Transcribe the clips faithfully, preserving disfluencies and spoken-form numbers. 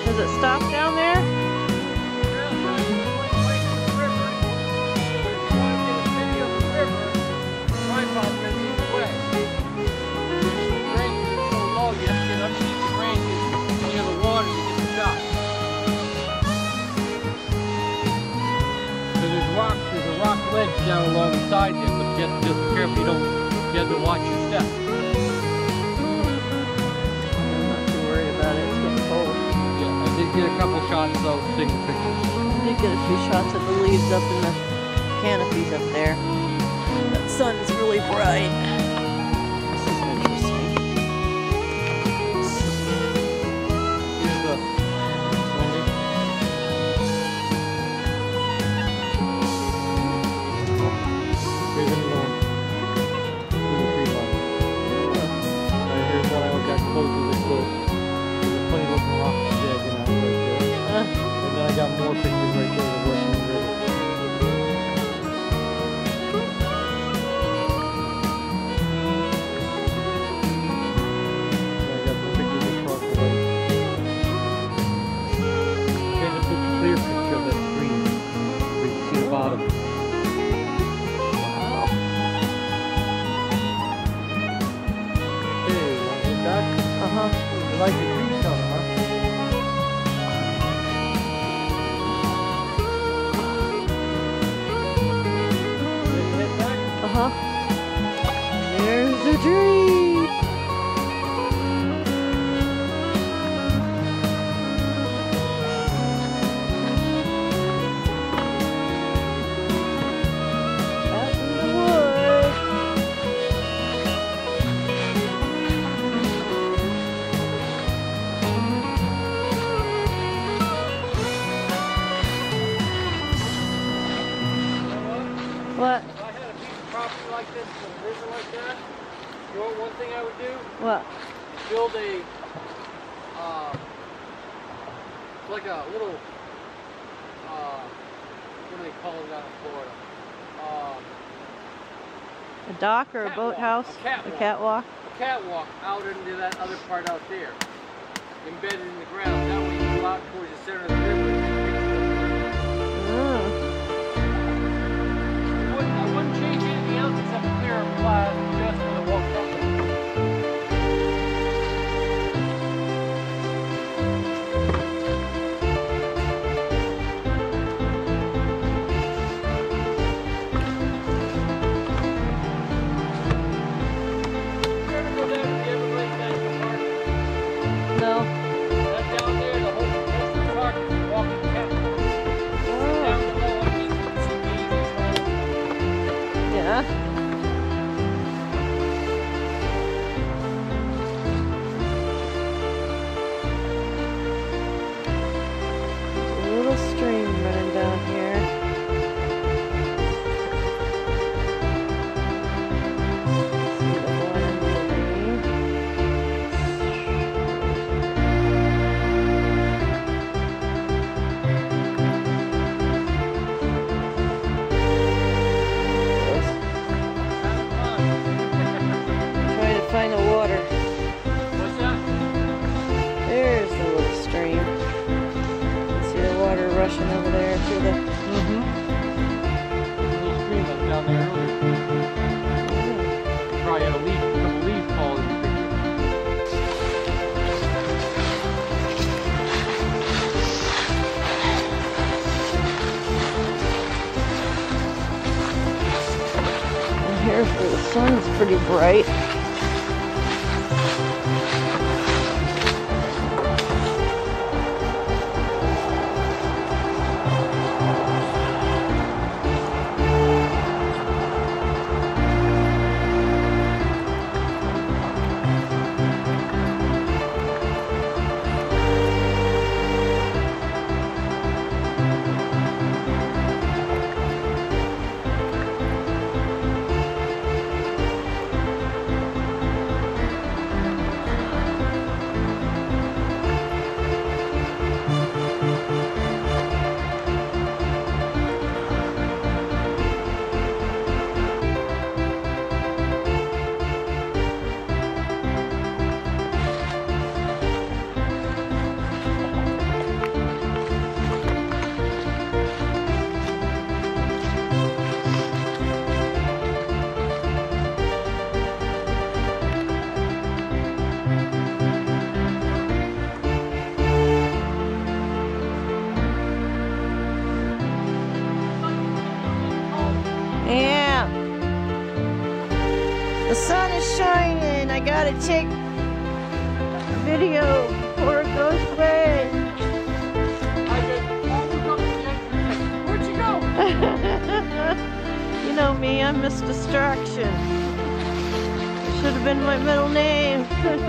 Does it stop down there? Ledge down along the side there, but you have to just be careful you don't, you have to watch your step. I'm not too worried about it, it's getting cold. Yeah, I did get a couple shots though, taking pictures. I did get a few shots of the leaves up in the canopies up there. That sun's really bright. This is interesting. Here's the I got more pictures right there of the Russian River. So I got the pictures across the lake. Here's a big clear picture of that stream where you can see the bottom. Wow. Hey, you want to get back? Uh-huh. You like the trees coming, huh? Uh-huh. There's the tree. Out in the woods. What? Like this, a river like that, you know what one thing I would do? What? Build a, uh, like a little, uh, what do they call it down in Florida? Um, A dock or a catwalk, boathouse? a catwalk. A catwalk? A catwalk out into that other part out there, embedded in the ground. That way you go out towards the center of the river. Oh. I wouldn't change anything else except clear glass just for the walk up. You ever go down to the Everglades National Park? No. That's down there, the whole most of the park is walking catwalk. Oh. Down below, I think you can see babies running. Yeah. There's a little stream running down here. See the water moving. Trying to find the water. What's that? There's the little stream. See the water rushing over there through the. Mm-hmm. Little stream that was down there earlier. Probably had a leaf, a couple leaves fall in the picture. And here's where the sun's pretty bright. I gotta take video before it goes away. I just overcome the extra. Where'd you go? You know me, I'm Miss Distraction. Should have been my middle name.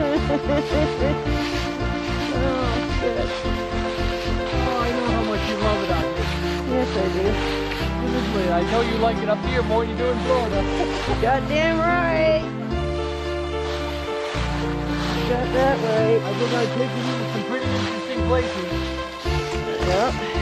Oh, shit. Oh, I know how much you love it out here. Yes, I do. Seriously, I know you like it up here more than you do in Florida. Goddamn right. Got that right. I think I'd take you to some pretty interesting places. Yep.